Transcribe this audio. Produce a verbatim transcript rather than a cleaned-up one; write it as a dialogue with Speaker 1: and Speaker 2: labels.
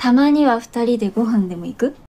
Speaker 1: たまには二人でご飯でも行く？